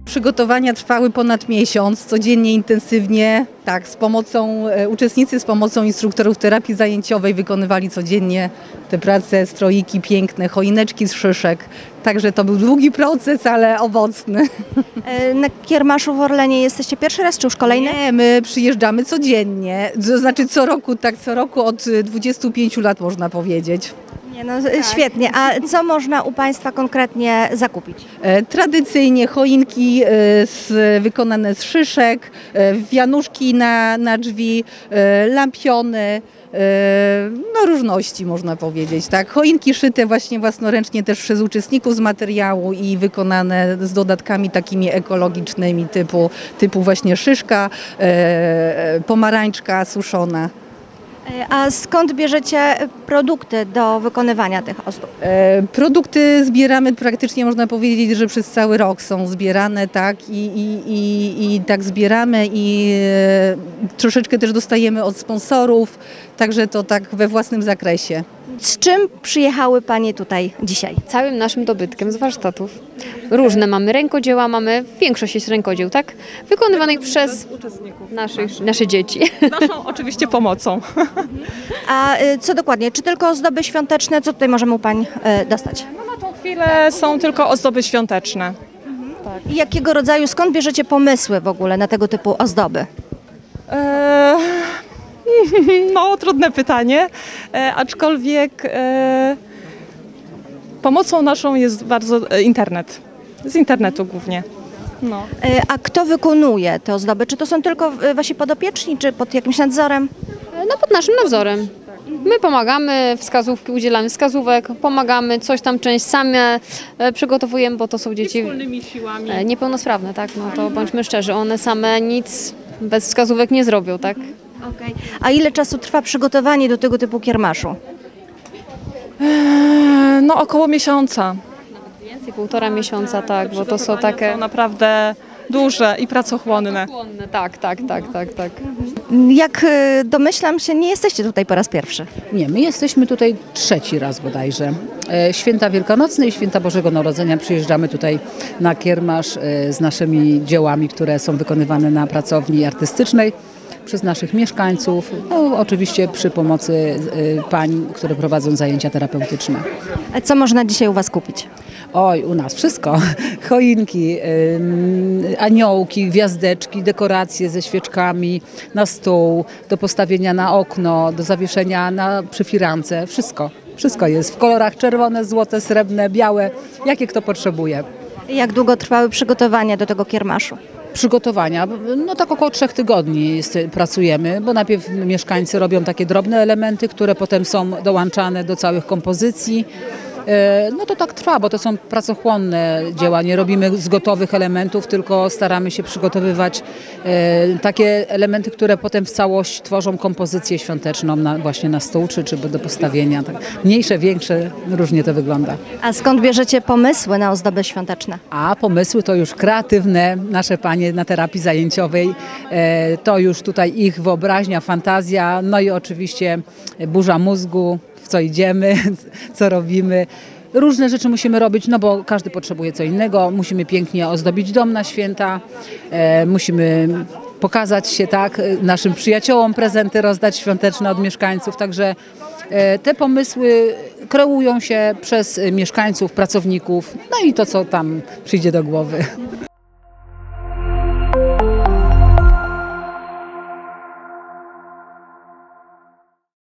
Przygotowania trwały ponad miesiąc, codziennie intensywnie. Tak, uczestnicy z pomocą instruktorów terapii zajęciowej wykonywali codziennie te prace, stroiki piękne, choineczki z szyszek. Także to był długi proces, ale owocny. Na kiermaszu w Orlenie jesteście pierwszy raz, czy już kolejny? Nie, my przyjeżdżamy codziennie, to znaczy co roku od 25 lat można powiedzieć. Nie, no, świetnie. A co można u Państwa konkretnie zakupić? Tradycyjnie choinki wykonane z szyszek, wianuszki na drzwi, lampiony, no różności można powiedzieć, tak. Choinki szyte właśnie własnoręcznie też przez uczestników z materiału i wykonane z dodatkami takimi ekologicznymi typu właśnie szyszka, pomarańczka suszona. A skąd bierzecie produkty do wykonywania tych ozdób? Produkty zbieramy praktycznie, można powiedzieć, że przez cały rok są zbierane, tak, i tak zbieramy i troszeczkę też dostajemy od sponsorów, także to tak we własnym zakresie. Z czym przyjechały Panie tutaj dzisiaj? Całym naszym dobytkiem z warsztatów. Różne mamy rękodzieła, większość jest rękodzieł, tak? Wykonywanych przez nasze dzieci. Naszą oczywiście pomocą. A co dokładnie? Czy tylko ozdoby świąteczne? Co tutaj możemy u Pań dostać? No na tą chwilę są tylko ozdoby świąteczne. I jakiego rodzaju, skąd bierzecie pomysły w ogóle na tego typu ozdoby? No, trudne pytanie, aczkolwiek pomocą naszą jest bardzo internet, z internetu głównie. No. A kto wykonuje te ozdoby? Czy to są tylko Wasi podopieczni, czy pod jakimś nadzorem? No pod naszym nadzorem. My pomagamy, udzielamy wskazówek, pomagamy, coś tam część same przygotowujemy, bo to są dzieci Wspólnymi siłami. Niepełnosprawne, tak? No to bądźmy szczerzy, one same nic bez wskazówek nie zrobią, tak? Okay. A ile czasu trwa przygotowanie do tego typu kiermaszu? No około miesiąca. Więcej, 1,5 miesiąca, tak, bo to są takie... Są naprawdę duże i pracochłonne. Tak. Jak domyślam się, nie jesteście tutaj po raz pierwszy. Nie, my jesteśmy tutaj trzeci raz bodajże. Święta Wielkanocne i Święta Bożego Narodzenia przyjeżdżamy tutaj na kiermasz z naszymi dziełami, które są wykonywane na pracowni artystycznej przez naszych mieszkańców, no, oczywiście przy pomocy pań, które prowadzą zajęcia terapeutyczne. A co można dzisiaj u Was kupić? Oj, u nas wszystko. Choinki, aniołki, gwiazdeczki, dekoracje ze świeczkami na stół, do postawienia na okno, do zawieszenia przy firance. Wszystko. Wszystko jest w kolorach czerwone, złote, srebrne, białe, jakie kto potrzebuje. Jak długo trwały przygotowania do tego kiermaszu? Przygotowania, no tak około 3 tygodni pracujemy, bo najpierw mieszkańcy robią takie drobne elementy, które potem są dołączane do całych kompozycji. No to tak trwa, bo to są pracochłonne dzieła. Nie robimy z gotowych elementów, tylko staramy się przygotowywać takie elementy, które potem w całość tworzą kompozycję świąteczną właśnie na stół czy do postawienia. Tak. Mniejsze, większe, różnie to wygląda. A skąd bierzecie pomysły na ozdoby świąteczne? A pomysły to już kreatywne, nasze panie na terapii zajęciowej. To już tutaj ich wyobraźnia, fantazja, no i oczywiście burza mózgu. Co idziemy, co robimy. Różne rzeczy musimy robić, no bo każdy potrzebuje co innego. Musimy pięknie ozdobić dom na święta, musimy pokazać się tak, naszym przyjaciołom prezenty rozdać świąteczne od mieszkańców. Także te pomysły kreują się przez mieszkańców, pracowników, no i to, co tam przyjdzie do głowy.